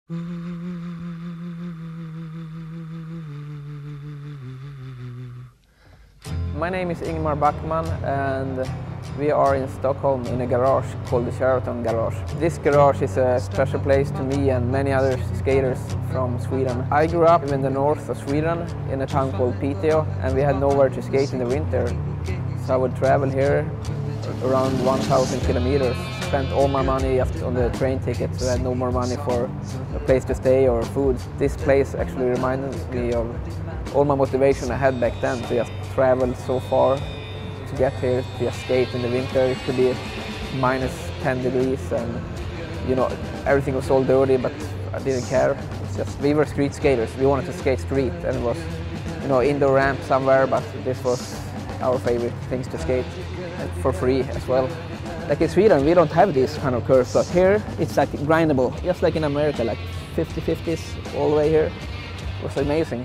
My name is Ingemar Backman and we are in Stockholm in a garage called the Sheraton garage. This garage is a special place to me and many other skaters from Sweden. I grew up in the north of Sweden in a town called Piteå, and we had nowhere to skate in the winter. So I would travel here around 1,000 kilometers. Spent all my money just on the train tickets, so I had no more money for a place to stay or food. This place actually reminded me of all my motivation I had back then to just travel so far to get here, to just skate in the winter. It could be minus 10 degrees and you know, everything was all dirty, but I didn't care. It's just, we were street skaters. We wanted to skate street, and it was, you know, indoor ramp somewhere, but this was our favorite things to skate, and for free as well. Like in Sweden, we don't have these kind of curves, but here it's like grindable, just like in America, like 50-50s all the way here. It was amazing.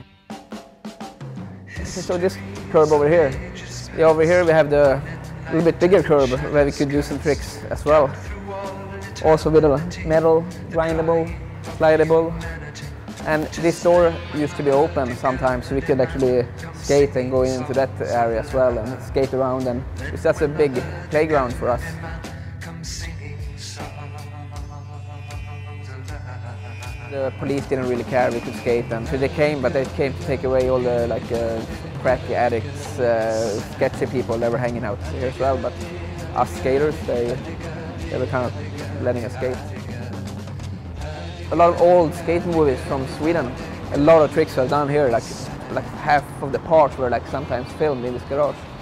So this curve over here, yeah, over here we have the little bit bigger curve where we could do some tricks as well. Also with a metal, grindable, slidable. And this door used to be open sometimes, so we could actually skate and go into that area as well and skate around, and it's just a big playground for us. The police didn't really care we could skate, and so they came, but they came to take away all the crack addicts, sketchy people that were hanging out here as well. But us skaters, they were kind of letting us skate. A lot of old skate movies from Sweden, a lot of tricks are done here, like half of the parts were like sometimes filmed in this garage.